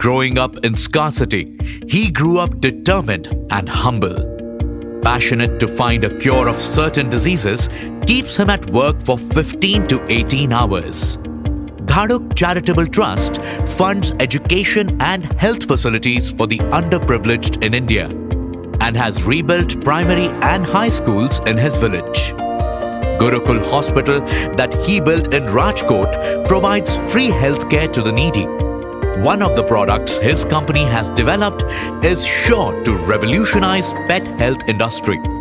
Growing up in scarcity, he grew up determined and humble. Passionate to find a cure of certain diseases keeps him at work for 15 to 18 hours. Dhaduk Charitable Trust funds education and health facilities for the underprivileged in India and has rebuilt primary and high schools in his village. Gurukul Hospital that he built in Rajkot provides free healthcare to the needy. One of the products his company has developed is sure to revolutionize pet health industry.